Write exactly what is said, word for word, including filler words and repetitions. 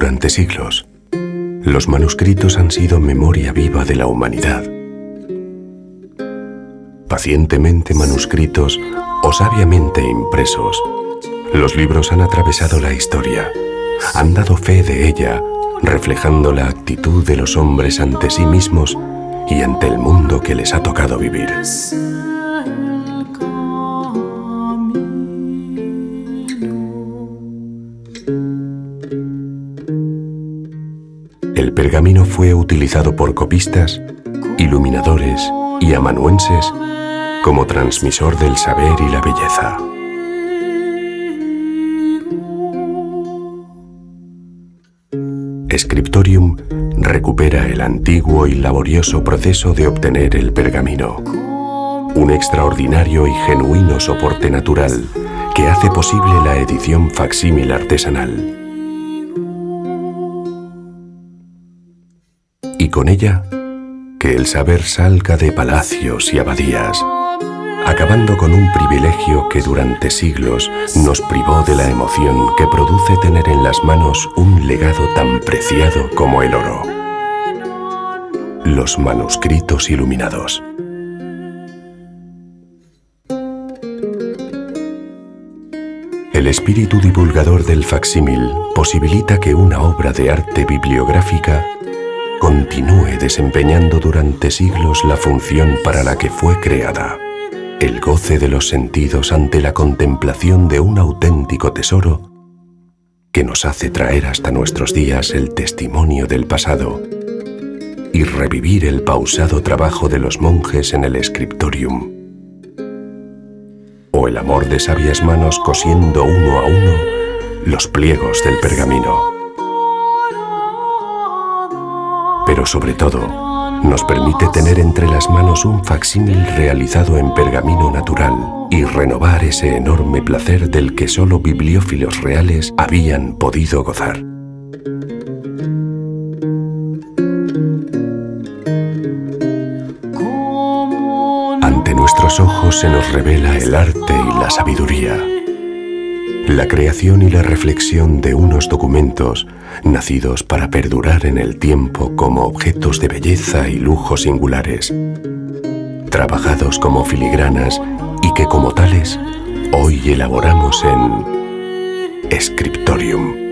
Durante siglos, los manuscritos han sido memoria viva de la humanidad. Pacientemente manuscritos o sabiamente impresos, los libros han atravesado la historia, han dado fe de ella, reflejando la actitud de los hombres ante sí mismos y ante el mundo que les ha tocado vivir. El pergamino fue utilizado por copistas, iluminadores y amanuenses como transmisor del saber y la belleza. Scriptorium recupera el antiguo y laborioso proceso de obtener el pergamino, un extraordinario y genuino soporte natural que hace posible la edición facsímil artesanal. Y con ella, que el saber salga de palacios y abadías, acabando con un privilegio que durante siglos nos privó de la emoción que produce tener en las manos un legado tan preciado como el oro: los manuscritos iluminados. El espíritu divulgador del facsímil posibilita que una obra de arte bibliográfica continúe desempeñando durante siglos la función para la que fue creada: el goce de los sentidos ante la contemplación de un auténtico tesoro que nos hace traer hasta nuestros días el testimonio del pasado y revivir el pausado trabajo de los monjes en el Scriptorium, o el amor de sabias manos cosiendo uno a uno los pliegos del pergamino. Pero sobre todo, nos permite tener entre las manos un facsímil realizado en pergamino natural y renovar ese enorme placer del que solo bibliófilos reales habían podido gozar. Ante nuestros ojos se nos revela el arte y la sabiduría, la creación y la reflexión de unos documentos nacidos para perdurar en el tiempo como objetos de belleza y lujo singulares, trabajados como filigranas y que como tales hoy elaboramos en Scriptorium.